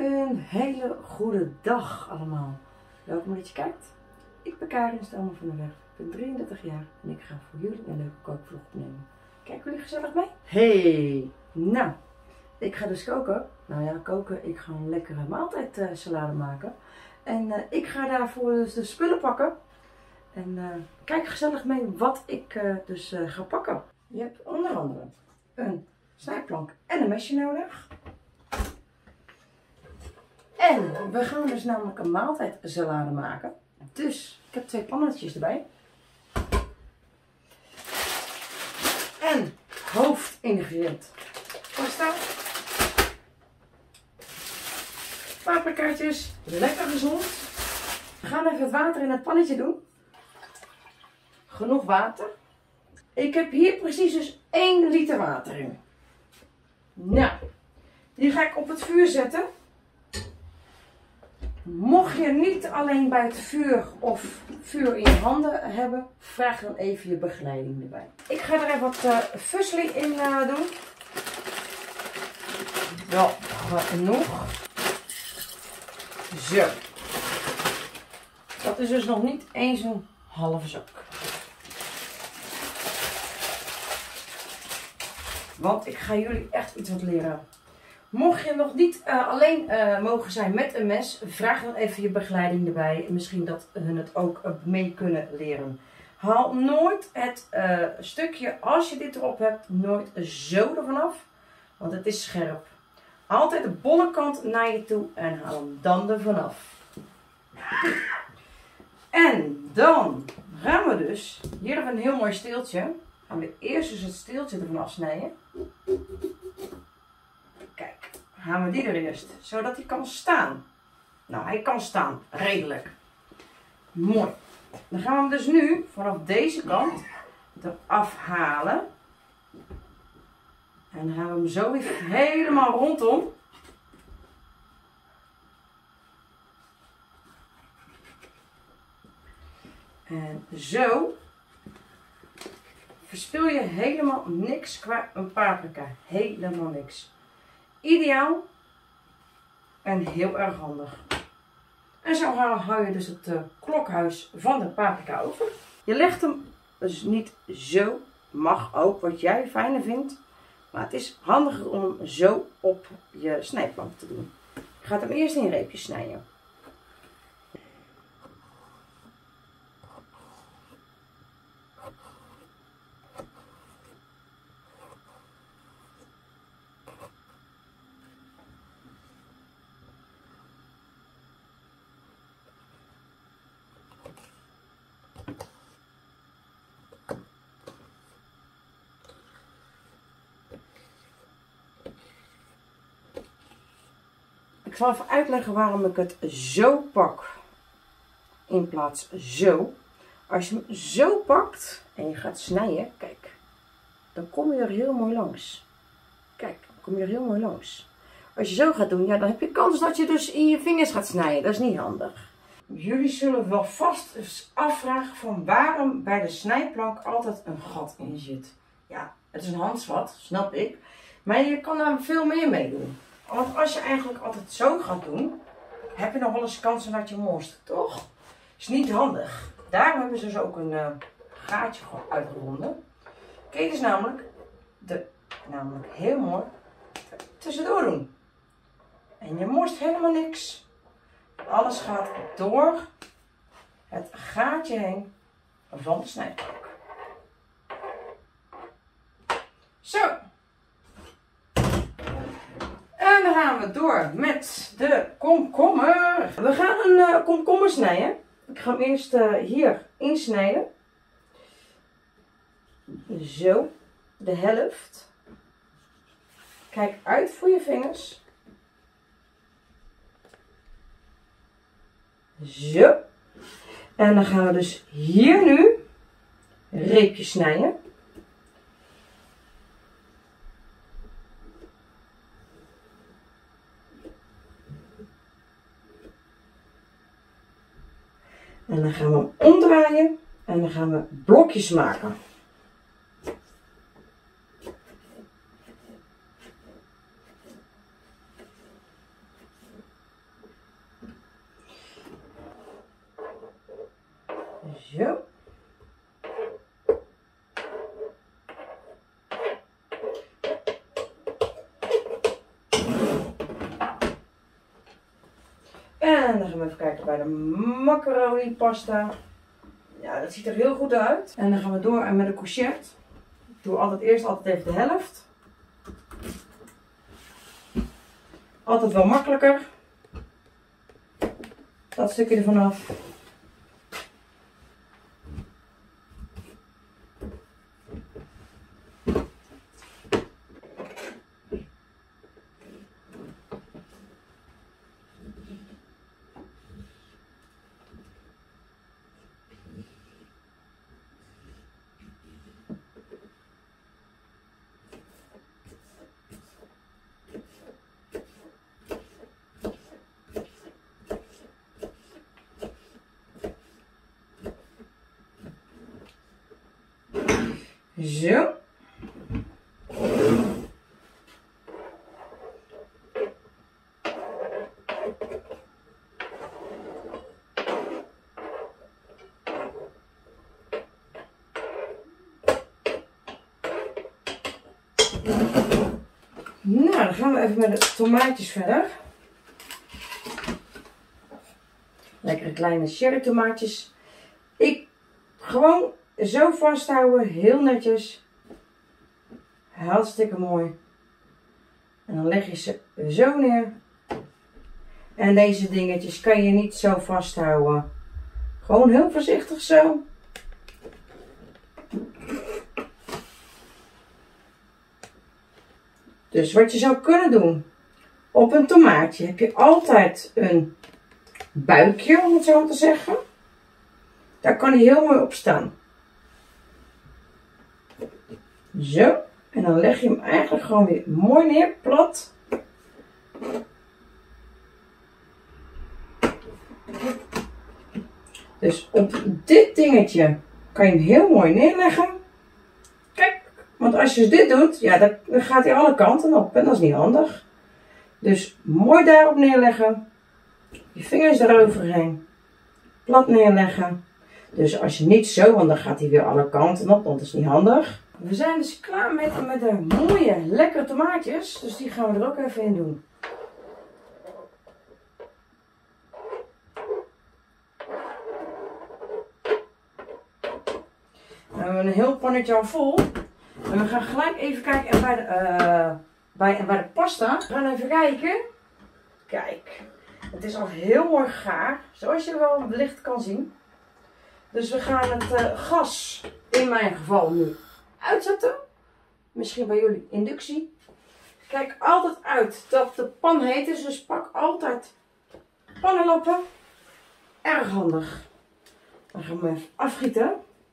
Een hele goede dag allemaal. Welkom dat je kijkt. Ik ben Karin Stelman van der Weg. Ik ben 33 jaar en ik ga voor jullie een leuke kookvlog opnemen. Kijken jullie gezellig mee? Hey! Nou, ik ga dus koken. Nou ja, koken. Ik ga een lekkere maaltijdsalade maken. En ik ga daarvoor dus de spullen pakken. En kijk gezellig mee wat ik dus ga pakken. Je hebt onder andere een snijplank en een mesje nodig. En we gaan dus namelijk een maaltijdsalade maken. Dus ik heb 2 pannetjes erbij. En hoofdingrediënt pasta. Paprikaatjes, lekker gezond. We gaan even het water in het pannetje doen. Genoeg water. Ik heb hier precies dus 1 liter water in. Nou, die ga ik op het vuur zetten. Mocht je niet alleen bij het vuur of vuur in je handen hebben, vraag dan even je begeleiding erbij. Ik ga er even wat fussli in doen. Wel genoeg. Zo. Dat is dus nog niet eens een halve zak. Want ik ga jullie echt iets wat leren. Mocht je nog niet alleen mogen zijn met een mes, vraag dan even je begeleiding erbij. Misschien dat hun het ook mee kunnen leren. Haal nooit het stukje, als je dit erop hebt, nooit zo ervan af. Want het is scherp. Altijd de bolle kant naar je toe en haal hem dan ervan af. En dan gaan we dus, hier hebben we een heel mooi steeltje. Gaan we eerst dus het steeltje ervan afsnijden. Kijk, gaan we die er eerst, zodat hij kan staan. Nou, hij kan staan, redelijk. Mooi. Dan gaan we hem dus nu vanaf deze kant eraf halen. En dan gaan we hem zo weer helemaal rondom. En zo verspil je helemaal niks qua een paprika. Helemaal niks. Ideaal en heel erg handig. En zo hou je dus het klokhuis van de paprika over. Je legt hem dus niet zo, mag ook wat jij fijner vindt. Maar het is handiger om hem zo op je snijplank te doen. Je gaat hem eerst in reepjes snijden. Ik zal even uitleggen waarom ik het zo pak in plaats zo. Als je hem zo pakt en je gaat snijden, kijk, dan kom je er heel mooi langs. Kijk, dan kom je er heel mooi langs. Als je zo gaat doen, ja, dan heb je kans dat je dus in je vingers gaat snijden. Dat is niet handig. Jullie zullen wel vast eens afvragen van waarom bij de snijplank altijd een gat in zit. Ja, het is een handvat, snap ik. Maar je kan daar veel meer mee doen. Want als je eigenlijk altijd zo gaat doen, heb je nog wel eens kansen dat je morst, toch? Is niet handig. Daarom hebben ze dus ook een gaatje uitgevonden. Kijk dus namelijk heel mooi tussendoor doen. En je morst helemaal niks. Alles gaat door het gaatje heen van de snijplank. Zo. En dan gaan we door met de komkommer. We gaan een komkommer snijden. Ik ga hem eerst hier insnijden. Zo, de helft. Kijk uit voor je vingers. Zo. En dan gaan we dus hier nu reepjes snijden. En dan gaan we hem omdraaien en dan gaan we blokjes maken. Zo. En dan gaan we even kijken bij de macaroni pasta. Ja, dat ziet er heel goed uit. En dan gaan we door met de courgette. Ik doe altijd eerst even de helft. Altijd wel makkelijker. Dat stukje ervan af. Zo. Nou, dan gaan we even met de tomaatjes verder. Lekkere kleine cherry tomaatjes. Ik gewoon zo vasthouden, heel netjes. Hartstikke mooi. En dan leg je ze zo neer. En deze dingetjes kan je niet zo vasthouden. Gewoon heel voorzichtig zo. Dus wat je zou kunnen doen. Op een tomaatje heb je altijd een buikje, om het zo te zeggen. Daar kan hij heel mooi op staan. Zo. En dan leg je hem eigenlijk gewoon weer mooi neer, plat. Dus op dit dingetje kan je hem heel mooi neerleggen. Kijk, want als je dit doet, ja, dan gaat hij alle kanten op en dat is niet handig. Dus mooi daarop neerleggen. Je vingers eroverheen. Plat neerleggen. Dus als je niet zo, want dan gaat hij weer alle kanten op, want dat is niet handig. We zijn dus klaar met de mooie, lekkere tomaatjes. Dus die gaan we er ook even in doen. We hebben een heel pannetje al vol. En we gaan gelijk even kijken bij de pasta. We gaan even kijken. Kijk, het is al heel mooi gaar. Zoals je wel wellicht kan zien. Dus we gaan het gas, in mijn geval nu, uitzetten. Misschien bij jullie inductie. Kijk altijd uit dat de pan heet is. Dus pak altijd pannenlappen. Erg handig. Dan gaan we even afgieten.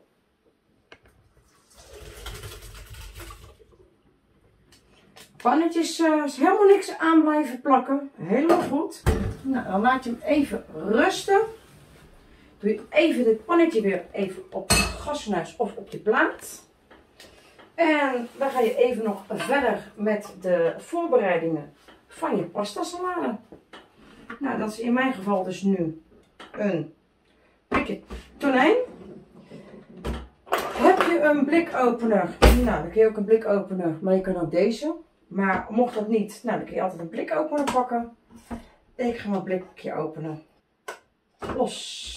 Pannetjes helemaal niks aan blijven plakken. Helemaal goed. Nou, dan laat je hem even rusten. Doe je even dit pannetje weer even op het gasfornuis of op je plaat. En dan ga je even nog verder met de voorbereidingen van je pasta salade. Nou, dat is in mijn geval dus nu een blikje tonijn. Heb je een blikopener? Nou, dan kun je ook een blikopener, maar je kan ook deze. Maar mocht dat niet, nou, dan kun je altijd een blikopener pakken. Ik ga mijn blikje openen. Los.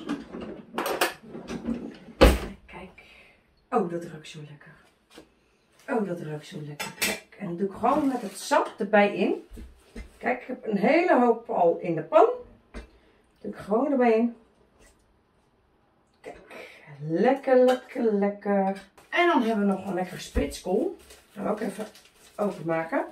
Kijk. Oh, dat ruikt zo lekker. Oh, dat ruikt zo lekker. Kijk. En dan doe ik gewoon met het sap erbij in. Kijk, ik heb een hele hoop al in de pan. Doe ik gewoon erbij in. Kijk. Lekker, lekker, lekker. En dan hebben we nog een lekker spitskool. Gaan we ook even openmaken.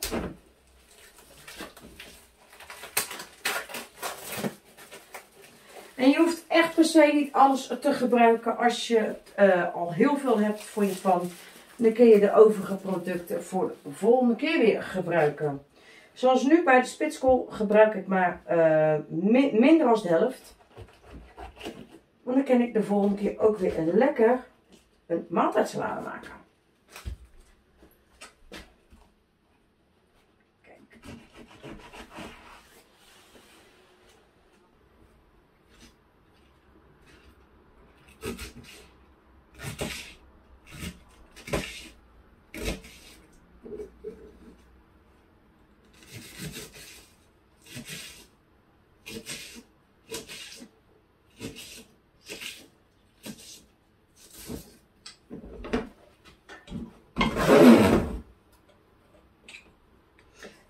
En je hoeft echt per se niet alles te gebruiken als je al heel veel hebt voor je pan. Dan kun je de overige producten voor de volgende keer weer gebruiken. Zoals nu bij de spitskool gebruik ik maar minder dan de helft. Want dan kan ik de volgende keer ook weer een maaltijdsalade maken. Kijk.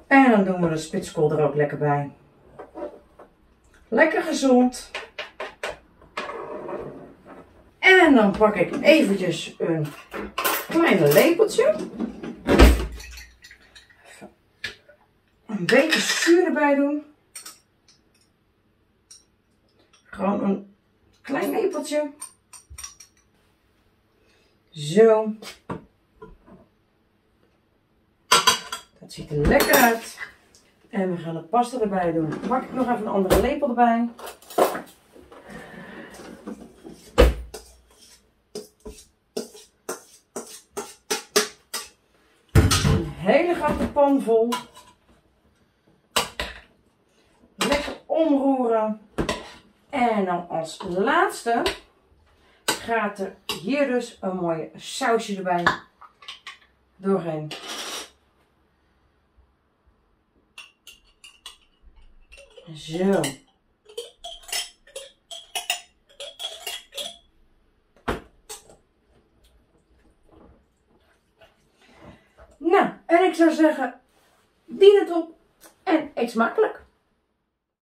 En dan doen we de spitskool er ook lekker bij. Lekker gezond. En dan pak ik eventjes een kleine lepeltje. Even een beetje zuur erbij doen. Gewoon een klein lepeltje. Zo. Dat ziet er lekker uit. En we gaan de pasta erbij doen. Dan pak ik nog even een andere lepel erbij. Een hele grote pan vol. Lekker omroeren. En dan als laatste gaat er hier dus een mooie sausje erbij doorheen. Zo. Nou, en ik zou zeggen, dien het op en eet smakelijk.